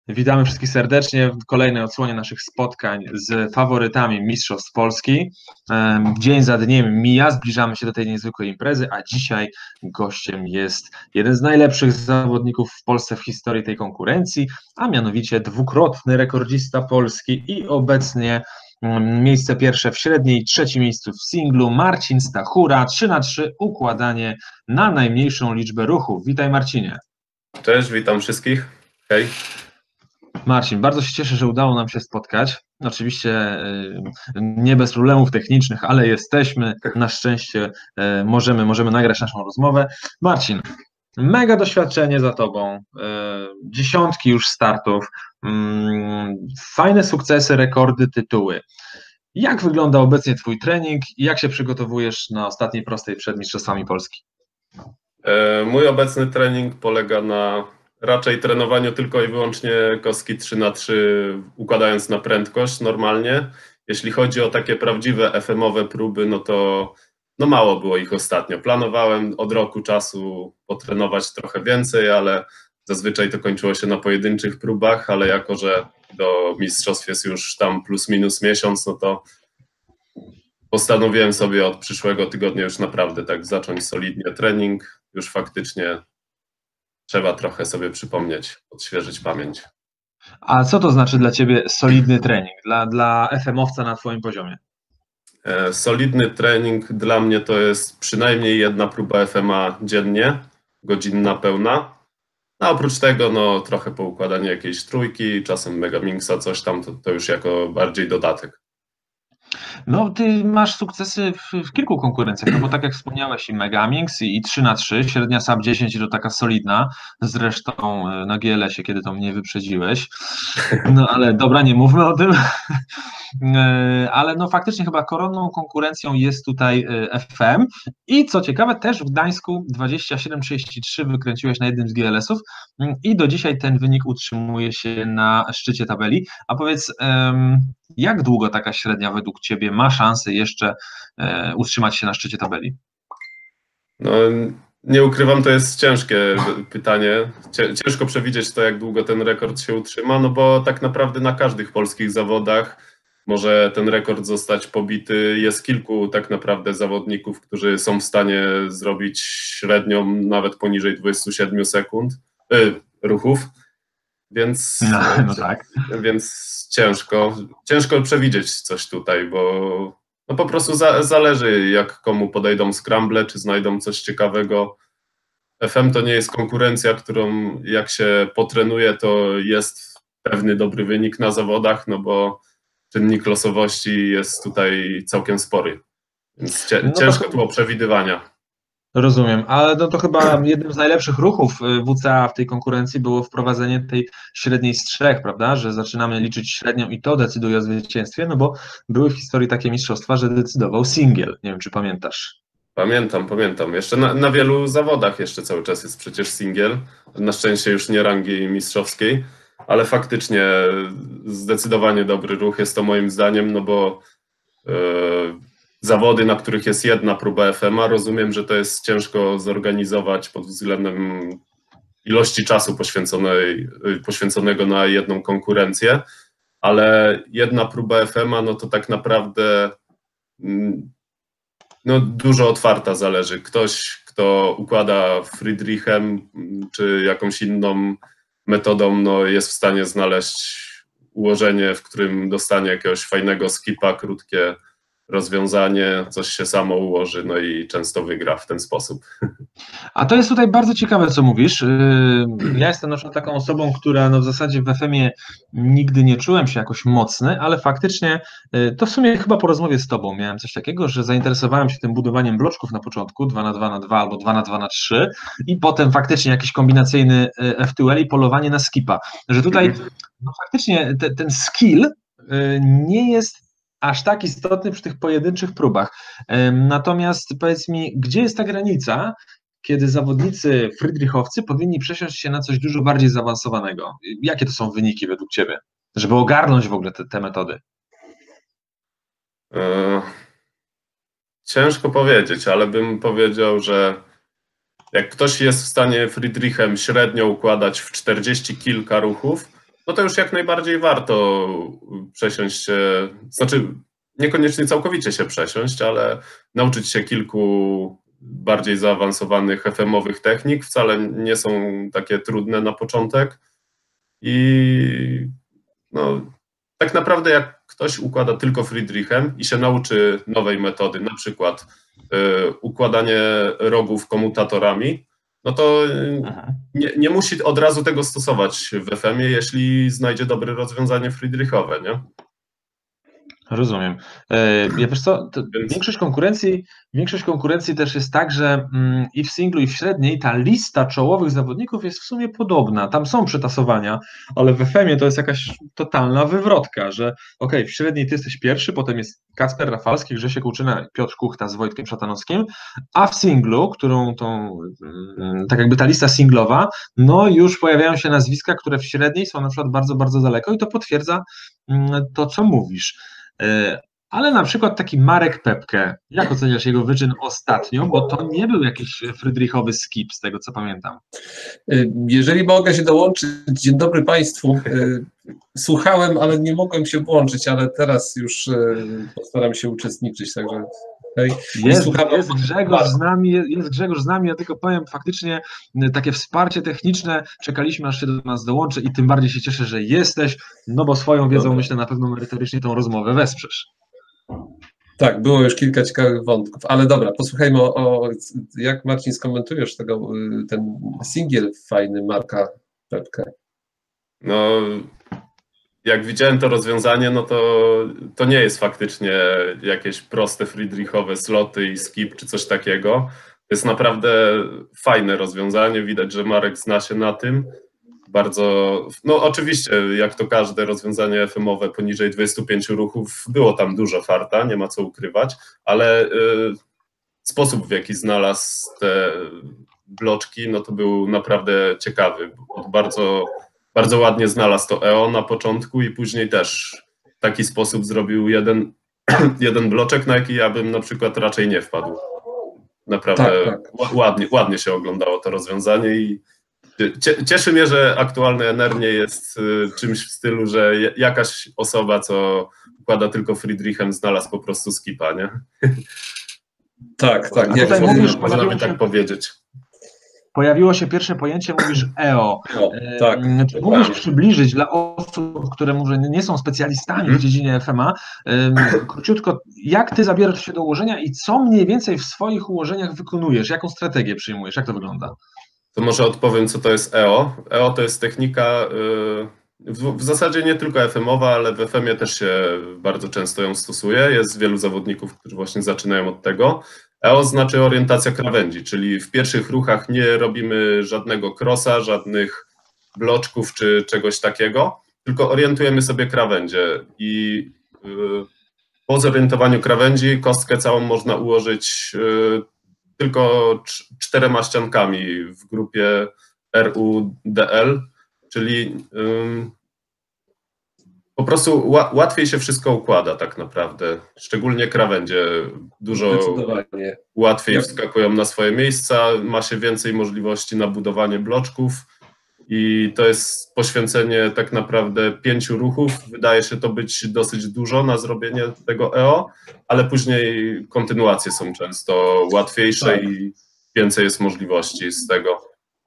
Witamy wszystkich serdecznie w kolejnej odsłonie naszych spotkań z faworytami Mistrzostw Polski. Dzień za dniem mija, zbliżamy się do tej niezwykłej imprezy, a dzisiaj gościem jest jeden z najlepszych zawodników w Polsce w historii tej konkurencji, a mianowicie dwukrotny rekordzista Polski i obecnie miejsce pierwsze w średniej, trzecie miejsce w singlu, Marcin Stachura, 3×3 układanie na najmniejszą liczbę ruchów. Witaj, Marcinie. Cześć, witam wszystkich. Hej. Marcin, bardzo się cieszę, że udało nam się spotkać. Oczywiście nie bez problemów technicznych, ale jesteśmy. Na szczęście możemy nagrać naszą rozmowę. Marcin, mega doświadczenie za tobą, dziesiątki już startów, fajne sukcesy, rekordy, tytuły. Jak wygląda obecnie twój trening i jak się przygotowujesz na ostatniej prostej przed Mistrzostwami Polski? Mój obecny trening polega na raczej trenowaniu tylko i wyłącznie kostki 3×3, układając na prędkość normalnie. Jeśli chodzi o takie prawdziwe FM-owe próby, no to mało było ich ostatnio. Planowałem od roku czasu potrenować trochę więcej, ale zazwyczaj to kończyło się na pojedynczych próbach, ale jako że do mistrzostw jest już tam plus minus miesiąc, no to postanowiłem sobie od przyszłego tygodnia już naprawdę tak zacząć solidnie trening. Już faktycznie trzeba trochę sobie przypomnieć, odświeżyć pamięć. A co to znaczy dla ciebie solidny trening, dla FM-owca na twoim poziomie? Solidny trening dla mnie to jest przynajmniej jedna próba FM-a dziennie, godzinna pełna. A oprócz tego trochę poukładanie jakiejś trójki, czasem Megaminksa, coś tam, to już jako bardziej dodatek. No, ty masz sukcesy w kilku konkurencjach, no bo tak jak wspomniałeś, i Megaminx, i 3×3, średnia SAP 10 to taka solidna, zresztą na GLS-ie, kiedy to mnie wyprzedziłeś, no ale dobra, nie mówmy o tym, ale no faktycznie chyba koronną konkurencją jest tutaj FM i co ciekawe też w Gdańsku 27,33 wykręciłeś na jednym z GLS-ów i do dzisiaj ten wynik utrzymuje się na szczycie tabeli, a powiedz, jak długo taka średnia według ciebie ma szansę jeszcze utrzymać się na szczycie tabeli? No, nie ukrywam, to jest ciężkie pytanie. Ciężko przewidzieć to, jak długo ten rekord się utrzyma, no bo tak naprawdę na każdych polskich zawodach może ten rekord zostać pobity. Jest kilku tak naprawdę zawodników, którzy są w stanie zrobić średnią nawet poniżej 27 sekund ruchów, więc, No tak. więc ciężko przewidzieć coś tutaj, bo po prostu zależy, jak komu podejdą scramble, czy znajdą coś ciekawego. FM to nie jest konkurencja, którą jak się potrenuje, to jest pewny dobry wynik na zawodach, no bo czynnik losowości jest tutaj całkiem spory, więc ciężko tu o przewidywania. Rozumiem, ale no to chyba jednym z najlepszych ruchów WCA w tej konkurencji było wprowadzenie tej średniej z 3, prawda, że zaczynamy liczyć średnią i to decyduje o zwycięstwie, no bo były w historii takie mistrzostwa, że decydował singiel, nie wiem czy pamiętasz. Pamiętam. Jeszcze na wielu zawodach jeszcze cały czas jest przecież singiel, na szczęście już nie rangi mistrzowskiej, ale faktycznie zdecydowanie dobry ruch jest to moim zdaniem, no bo zawody, na których jest jedna próba FM-a, rozumiem, że to jest ciężko zorganizować pod względem ilości czasu poświęconego na jedną konkurencję, ale jedna próba FM-a, no to tak naprawdę dużo otwarta zależy. Ktoś, kto układa Friedrichem czy jakąś inną metodą, jest w stanie znaleźć ułożenie, w którym dostanie jakiegoś fajnego skipa, krótkie rozwiązanie, coś się samo ułoży, i często wygra w ten sposób. A to jest tutaj bardzo ciekawe, co mówisz. Ja jestem na przykład taką osobą, która w zasadzie w FM-ie nigdy nie czułem się jakoś mocny, ale faktycznie to w sumie chyba po rozmowie z tobą miałem coś takiego, że zainteresowałem się tym budowaniem bloczków na początku, 2×2×2 albo 2×2×3 i potem faktycznie jakiś kombinacyjny FTL i polowanie na skipa. Że tutaj faktycznie ten skill nie jest aż tak istotny przy tych pojedynczych próbach. Natomiast powiedz mi, gdzie jest ta granica, kiedy zawodnicy friedrichowcy powinni przesiąść się na coś dużo bardziej zaawansowanego? Jakie to są wyniki według ciebie, żeby ogarnąć w ogóle te metody? Ciężko powiedzieć, ale bym powiedział, że jak ktoś jest w stanie Friedrichem średnio układać w 40 kilka ruchów, no to już jak najbardziej warto przesiąść się, znaczy niekoniecznie całkowicie się przesiąść, ale nauczyć się kilku bardziej zaawansowanych FM-owych technik. Wcale nie są takie trudne na początek. I no, tak naprawdę jak ktoś układa tylko Friedrichem i się nauczy nowej metody, na przykład układanie rogów komutatorami, no to nie musi od razu tego stosować w FM-ie, jeśli znajdzie dobre rozwiązanie Friedrichowe, nie? Rozumiem. Ja wiesz co, większość konkurencji też jest tak, że i w singlu, i w średniej ta lista czołowych zawodników jest w sumie podobna. Tam są przetasowania, ale w FM-ie to jest jakaś totalna wywrotka, że okej, w średniej ty jesteś pierwszy, potem jest Kacper Rafalski, Grzesiek Łuczyna, Piotr Kuchta z Wojtkiem Szatanowskim, a w singlu, którą tą, tak jakby ta lista singlowa, no już pojawiają się nazwiska, które w średniej są na przykład bardzo, bardzo daleko i to potwierdza to, co mówisz. Ale na przykład taki Marek Pepke, jak oceniasz jego wyczyn ostatnio, bo to nie był jakiś Friedrichowy skip, z tego co pamiętam. Jeżeli mogę się dołączyć, dzień dobry Państwu. Słuchałem, ale nie mogłem się włączyć, ale teraz już postaram się uczestniczyć, także hej. Jest Grzegorz z nami, ja tylko powiem, faktycznie takie wsparcie techniczne, czekaliśmy aż się do nas dołączy i tym bardziej się cieszę, że jesteś, no bo swoją wiedzą myślę na pewno merytorycznie tą rozmowę wesprzesz. Tak, było już kilka ciekawych wątków, ale dobra, posłuchajmy jak Marcin skomentujesz ten singiel fajny Marka Pepke. No, jak widziałem to rozwiązanie, no to nie jest faktycznie jakieś proste Friedrichowe sloty i skip czy coś takiego. To jest naprawdę fajne rozwiązanie, widać, że Marek zna się na tym. Bardzo, no oczywiście, jak to każde rozwiązanie FM-owe poniżej 25 ruchów, było tam dużo farta, nie ma co ukrywać, ale sposób, w jaki znalazł te bloczki, no to był naprawdę ciekawy. Bardzo, bardzo ładnie znalazł to EO na początku i później też w taki sposób zrobił jeden bloczek, na jaki ja bym na przykład raczej nie wpadł. Naprawdę tak. Ładnie się oglądało to rozwiązanie i cieszy mnie, że aktualny NR nie jest czymś w stylu, że jakaś osoba, co układa tylko Friedrichem, znalazł po prostu skipa, nie? Tak. Można by tak powiedzieć. Pojawiło się pierwsze pojęcie, mówisz EO. Tak. Czy mógłbyś przybliżyć dla osób, które może nie są specjalistami w dziedzinie FMA, króciutko, jak ty zabierasz się do ułożenia i co mniej więcej w swoich ułożeniach wykonujesz? Jaką strategię przyjmujesz? Jak to wygląda? To może odpowiem, co to jest EO. EO to jest technika w zasadzie nie tylko FM-owa, ale w FM-ie też się bardzo często ją stosuje. Jest wielu zawodników, którzy właśnie zaczynają od tego. EO znaczy orientacja krawędzi, czyli w pierwszych ruchach nie robimy żadnego crossa, żadnych bloczków czy czegoś takiego, tylko orientujemy sobie krawędzie i po zorientowaniu krawędzi kostkę całą można ułożyć tylko 4 ściankami w grupie RUDL, czyli po prostu łatwiej się wszystko układa tak naprawdę, szczególnie krawędzie dużo łatwiej wskakują na swoje miejsca, ma się więcej możliwości na budowanie bloczków i to jest poświęcenie tak naprawdę 5 ruchów, wydaje się to być dosyć dużo na zrobienie tego EO, ale później kontynuacje są często łatwiejsze i więcej jest możliwości z tego.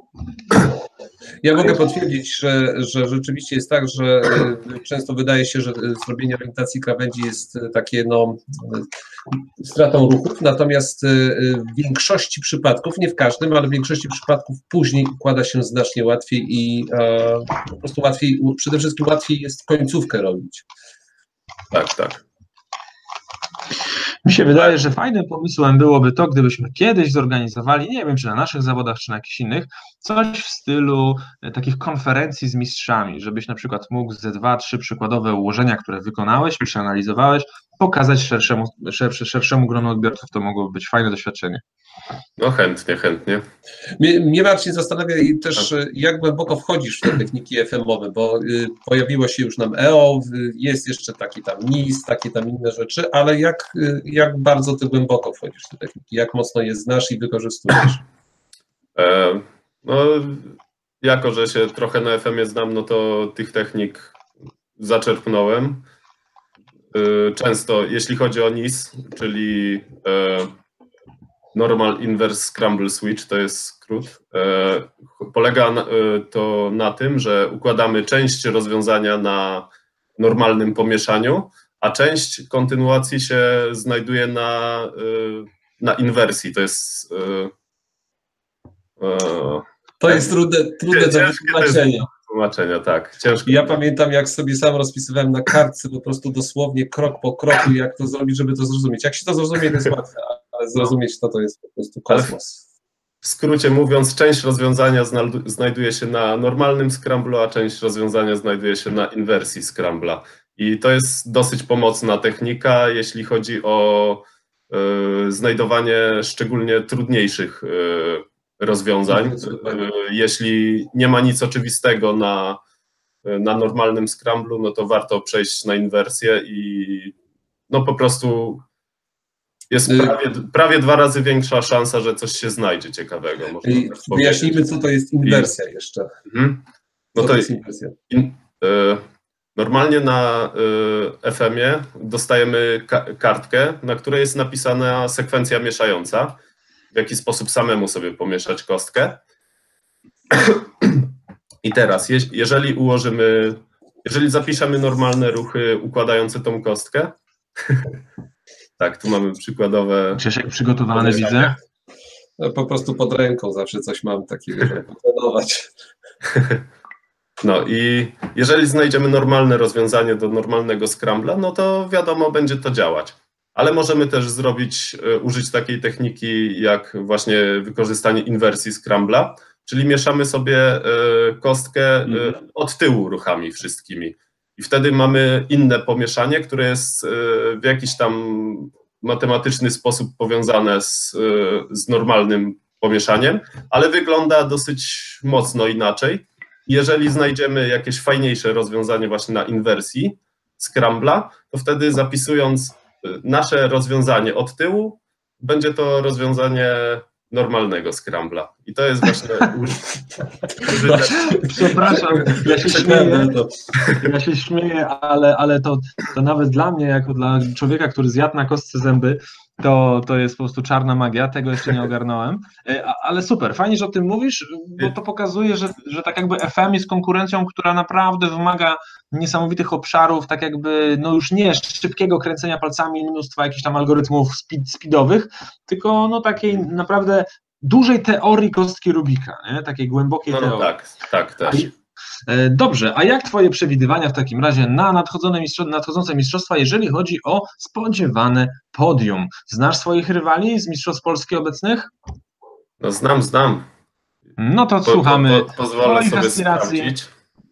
Ja mogę potwierdzić, że rzeczywiście jest tak, że często wydaje się, że zrobienie orientacji krawędzi jest takie stratą ruchów, natomiast w większości przypadków, nie w każdym, ale w większości przypadków później układa się znacznie łatwiej i po prostu przede wszystkim łatwiej jest końcówkę robić. Tak. Mi się wydaje, że fajnym pomysłem byłoby to, gdybyśmy kiedyś zorganizowali, nie wiem czy na naszych zawodach, czy na jakichś innych, coś w stylu takich konferencji z mistrzami, żebyś na przykład mógł ze 2-3 przykładowe ułożenia, które wykonałeś, przeanalizowałeś, pokazać szerszemu gronu odbiorców. To mogłoby być fajne doświadczenie. No chętnie. Mnie Marcin zastanawia też, jak głęboko wchodzisz w te techniki FM-owe, bo pojawiło się już nam EO, jest jeszcze taki tam NIS, takie tam inne rzeczy, ale jak bardzo ty głęboko wchodzisz w te techniki, jak mocno je znasz i wykorzystujesz? No, jako że się trochę na FM-ie znam, no to tych technik zaczerpnąłem. Często, jeśli chodzi o NIS, czyli Normal Inverse Scramble Switch, to jest skrót, polega to na tym, że układamy część rozwiązania na normalnym pomieszaniu, a część kontynuacji się znajduje na inwersji. To jest... To jest trudne do wytłumaczenia. Tłumaczenia, tak. Ciężko. Ja pamiętam, jak sobie sam rozpisywałem na kartce, po prostu dosłownie krok po kroku, jak to zrobić, żeby to zrozumieć. Jak się to zrozumie, to jest łatwe, ale zrozumieć to jest po prostu kosmos. W skrócie mówiąc, część rozwiązania znajduje się na normalnym scramblu, a część rozwiązania znajduje się na inwersji scrambla. I to jest dosyć pomocna technika, jeśli chodzi o znajdowanie szczególnie trudniejszych rozwiązań. Jeśli nie ma nic oczywistego na normalnym scramblu, no to warto przejść na inwersję i no po prostu jest prawie 2 razy większa szansa, że coś się znajdzie ciekawego. Wyjaśnijmy, co to jest inwersja jeszcze. No co to jest inwersja? Normalnie na FM-ie dostajemy kartkę, na której jest napisana sekwencja mieszająca, w jaki sposób samemu sobie pomieszać kostkę. I teraz, jeżeli zapiszemy normalne ruchy układające tą kostkę, tak, tu mamy przykładowe... Grzesiek przygotowany, widzę. Po prostu pod ręką zawsze coś mam takiego, żeby potrenować. No i jeżeli znajdziemy normalne rozwiązanie do normalnego scrambla, no to wiadomo, będzie to działać. Ale możemy też użyć takiej techniki jak właśnie wykorzystanie inwersji scrambla, czyli mieszamy sobie kostkę od tyłu ruchami wszystkimi. I wtedy mamy inne pomieszanie, które jest w jakiś tam matematyczny sposób powiązane z normalnym pomieszaniem, ale wygląda dosyć mocno inaczej. Jeżeli znajdziemy jakieś fajniejsze rozwiązanie właśnie na inwersji scrambla, to wtedy zapisując nasze rozwiązanie od tyłu, będzie to rozwiązanie normalnego scrambla. I to jest właśnie Przepraszam, ja się śmieję, ale to nawet dla mnie, jako dla człowieka, który zjadł na kostce zęby, to jest po prostu czarna magia, tego jeszcze nie ogarnąłem, ale super, fajnie, że o tym mówisz, bo to pokazuje, że tak jakby FM jest konkurencją, która naprawdę wymaga niesamowitych obszarów, tak jakby no już nie szybkiego kręcenia palcami, mnóstwa jakichś tam algorytmów speedowych, tylko no takiej naprawdę dużej teorii kostki Rubika, nie? Takiej głębokiej teorii. Tak, też. Dobrze, a jak Twoje przewidywania w takim razie na nadchodzące mistrzostwa, jeżeli chodzi o spodziewane podium? Znasz swoich rywali z mistrzostw Polski obecnych? No znam. No to słuchamy. Pozwolę sobie sprawdzić.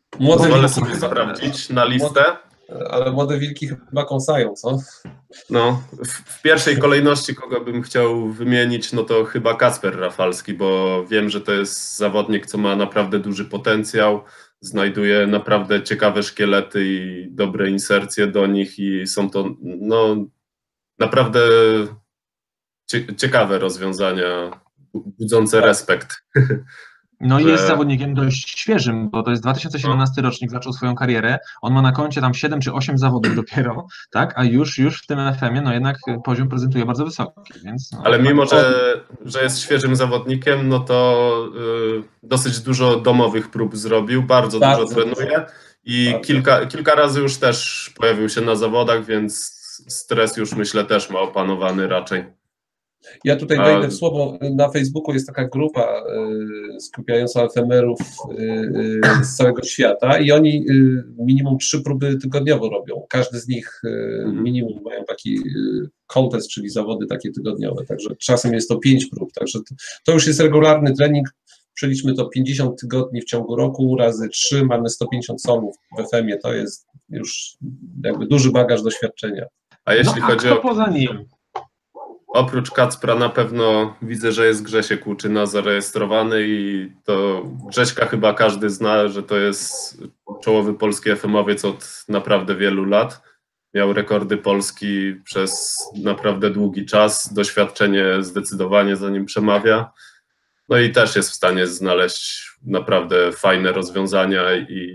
Na listę. Ale młode wilki chyba kąsają, co? No, w pierwszej kolejności, kogo bym chciał wymienić, no to chyba Kacper Rafalski, bo wiem, że to jest zawodnik, co ma naprawdę duży potencjał, znajduje naprawdę ciekawe szkielety i dobre insercje do nich i są to no, naprawdę ciekawe rozwiązania, budzące respekt. No i jest zawodnikiem dość świeżym, bo to jest 2017 rocznik, zaczął swoją karierę, on ma na koncie tam 7 czy 8 zawodów dopiero, tak, a już w tym FM-ie no jednak poziom prezentuje bardzo wysoki, więc... No, ale mimo, że jest świeżym zawodnikiem, no to dosyć dużo domowych prób zrobił, bardzo dużo trenuje i kilka razy już też pojawił się na zawodach, więc stres już myślę też ma opanowany raczej. Ja tutaj wejdę w słowo, na Facebooku jest taka grupa skupiająca efemerów z całego świata i oni minimum 3 próby tygodniowo robią. Każdy z nich minimum mają taki contest, czyli zawody takie tygodniowe, także czasem jest to 5 prób, także to już jest regularny trening. Przeliczmy to 50 tygodni w ciągu roku, razy 3 mamy 150 solów w FM-ie, to jest już jakby duży bagaż doświadczenia. A jeśli chodzi kto poza nim? Oprócz Kacpra na pewno widzę, że jest Grzesiek Łuczyna zarejestrowany i to Grześka chyba każdy zna, że to jest czołowy polski FM-owiec od naprawdę wielu lat. Miał rekordy Polski przez naprawdę długi czas, doświadczenie zdecydowanie za nim przemawia. No i też jest w stanie znaleźć naprawdę fajne rozwiązania i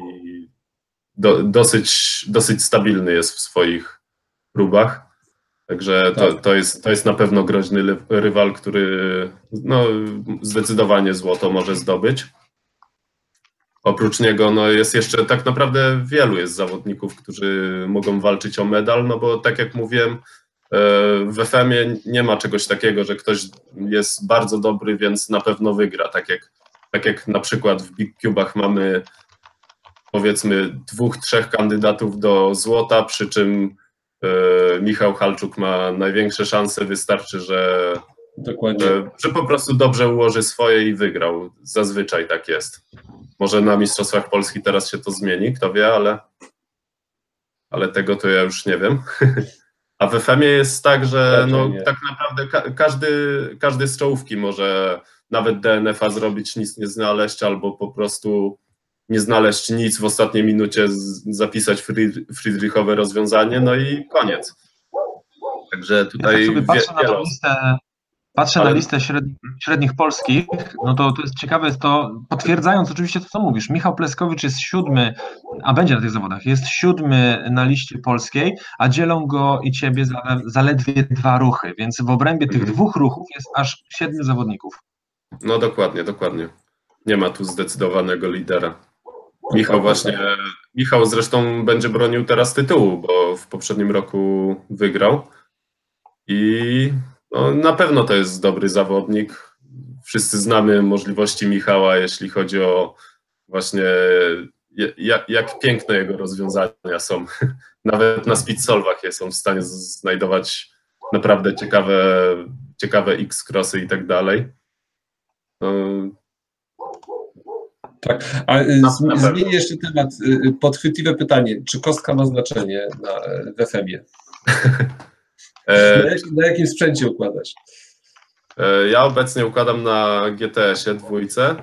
dosyć stabilny jest w swoich próbach. Także to jest na pewno groźny rywal, który no, zdecydowanie złoto może zdobyć. Oprócz niego no, jest jeszcze tak naprawdę wielu jest zawodników, którzy mogą walczyć o medal, no bo tak jak mówiłem, w FM-ie nie ma czegoś takiego, że ktoś jest bardzo dobry, więc na pewno wygra. Tak jak na przykład w Big Cube'ach mamy powiedzmy 2-3 kandydatów do złota, przy czym Michał Halczuk ma największe szanse, wystarczy, że po prostu dobrze ułoży swoje i wygrał. Zazwyczaj tak jest. Może na Mistrzostwach Polski teraz się to zmieni, kto wie, ale tego to ja już nie wiem. A w FM-ie jest tak, że no, tak naprawdę każdy z czołówki może nawet DNF-a zrobić, nic nie znaleźć, albo po prostu nie znaleźć nic w ostatniej minucie, zapisać Friedrichowe rozwiązanie, no i koniec. Także tutaj ja tak sobie patrzę na listę średnich polskich, no to jest ciekawe, jest to, potwierdzając oczywiście to, co mówisz, Michał Pleskowicz jest 7, a będzie na tych zawodach, jest 7 na liście polskiej, a dzielą go i ciebie zaledwie 2 ruchy, więc w obrębie tych 2 ruchów jest aż 7 zawodników. No dokładnie. Nie ma tu zdecydowanego lidera. Michał zresztą będzie bronił teraz tytułu, bo w poprzednim roku wygrał i no, na pewno to jest dobry zawodnik. Wszyscy znamy możliwości Michała, jeśli chodzi o właśnie jak piękne jego rozwiązania są. Nawet na speedsolwach są w stanie znajdować naprawdę ciekawe X-crossy i tak dalej. No, tak, a zmienię jeszcze temat. Podchwytliwe pytanie. Czy kostka ma znaczenie w FM-ie? Na jakim sprzęcie układasz? Ja obecnie układam na GTS-ie 2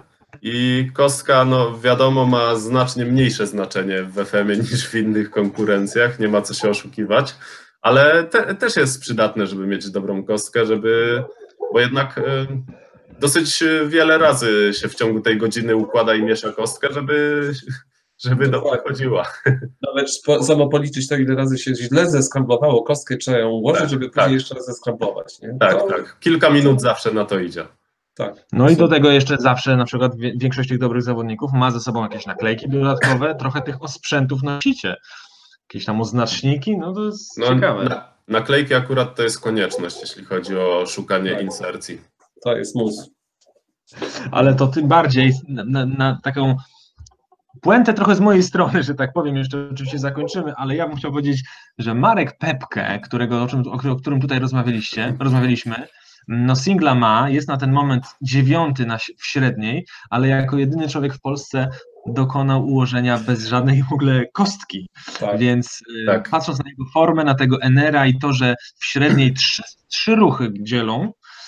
i kostka, no wiadomo, ma znacznie mniejsze znaczenie w FM-ie niż w innych konkurencjach, nie ma co się oszukiwać, ale też jest przydatne, żeby mieć dobrą kostkę, bo jednak dosyć wiele razy się w ciągu tej godziny układa i miesza kostkę, żeby dobrze chodziła. Nawet samo policzyć to, ile razy się źle zeskramblowało kostkę, trzeba ją ułożyć, żeby później jeszcze raz zeskramblować. Nie? Tak. Kilka minut zawsze na to idzie. Tak. No i do tego jeszcze zawsze, na przykład większość tych dobrych zawodników ma ze sobą jakieś naklejki dodatkowe, trochę tych osprzętów nosicie. Jakieś tam oznaczniki, no to jest ciekawe. Naklejki akurat to jest konieczność, jeśli chodzi o szukanie insercji. To jest mus. Ale to tym bardziej na taką puentę trochę z mojej strony, że tak powiem, jeszcze oczywiście zakończymy, ale ja bym chciał powiedzieć, że Marek Pepke, o którym tutaj rozmawialiśmy, no singla ma, jest na ten moment 9 w średniej, ale jako jedyny człowiek w Polsce dokonał ułożenia bez żadnej w ogóle kostki, więc patrząc na jego formę, na tego Enera i to, że w średniej 3 ruchy dzielą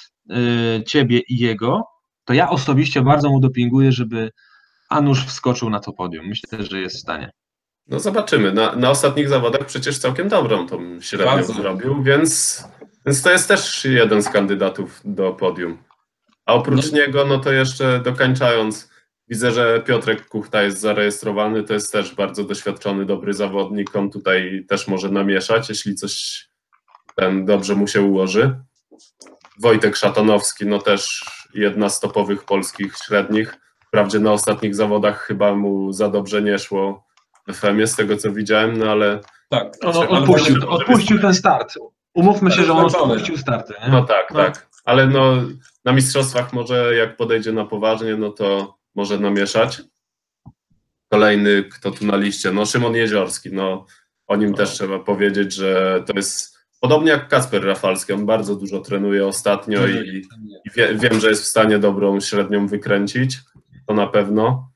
ciebie i jego, to ja osobiście bardzo mu dopinguję, żeby Anusz wskoczył na to podium. Myślę, że jest w stanie. No zobaczymy. Na ostatnich zawodach przecież całkiem dobrą tą średnią zrobił, więc to jest też jeden z kandydatów do podium. A oprócz niego, no to jeszcze dokańczając, widzę, że Piotrek Kuchta jest zarejestrowany, to jest też bardzo doświadczony, dobry zawodnik, on tutaj też może namieszać, jeśli coś dobrze mu się ułoży. Wojtek Szatanowski, no też jedna z topowych polskich średnich. Wprawdzie na ostatnich zawodach chyba mu za dobrze nie szło w FM-ie, z tego co widziałem, no ale... Tak. Odpuścił ten start. Umówmy się, że on odpuścił starty. Nie? No tak. Ale no na mistrzostwach może jak podejdzie na poważnie, no to może namieszać. Kolejny, kto tu na liście, no Szymon Jeziorski, no o nim też trzeba powiedzieć, że to jest podobnie jak Kacper Rafalski, on bardzo dużo trenuje ostatnio i wiem, że jest w stanie dobrą średnią wykręcić, to na pewno.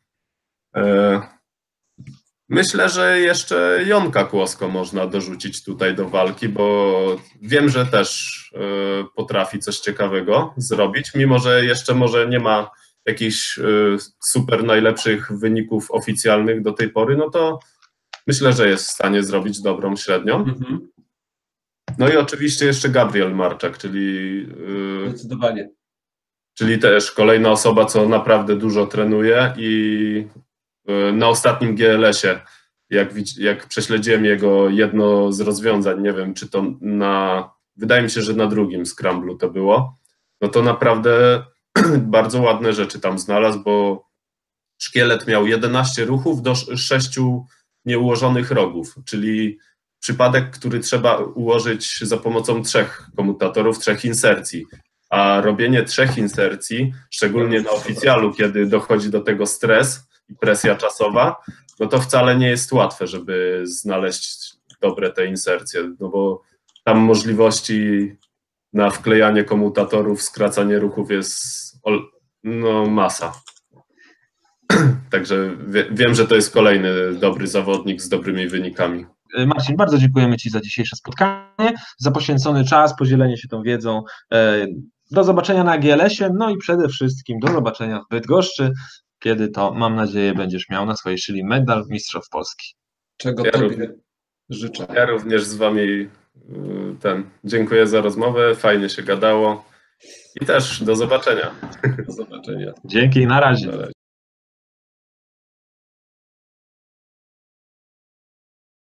Myślę, że jeszcze Jonka Kłosko można dorzucić tutaj do walki, bo wiem, że też potrafi coś ciekawego zrobić, mimo że jeszcze może nie ma jakichś super najlepszych wyników oficjalnych do tej pory, no to myślę, że jest w stanie zrobić dobrą średnią. No i oczywiście jeszcze Gabriel Marczak, Zdecydowanie. czyli też kolejna osoba, co naprawdę dużo trenuje i na ostatnim GLS-ie, jak prześledziłem jego jedno z rozwiązań, nie wiem, czy to wydaje mi się, że na drugim scramblu to było, no to naprawdę bardzo ładne rzeczy tam znalazł, bo szkielet miał 11 ruchów do 6 nieułożonych rogów, czyli przypadek, który trzeba ułożyć za pomocą 3 komutatorów, 3 insercji. A robienie 3 insercji, szczególnie na oficjalu, kiedy dochodzi do tego stres i presja czasowa, no to wcale nie jest łatwe, żeby znaleźć dobre te insercje, no bo tam możliwości na wklejanie komutatorów, skracanie ruchów jest no, masa. Także wiem, że to jest kolejny dobry zawodnik z dobrymi wynikami. Marcin, bardzo dziękujemy Ci za dzisiejsze spotkanie, za poświęcony czas, podzielenie się tą wiedzą. Do zobaczenia na GLS-ie, no i przede wszystkim do zobaczenia w Bydgoszczy, kiedy to, mam nadzieję, będziesz miał na swojej szyli medal Mistrzostw Polski. Czego Tobie życzę. Ja również z Wami dziękuję za rozmowę, fajnie się gadało i też do zobaczenia. Do zobaczenia. Dzięki, na razie.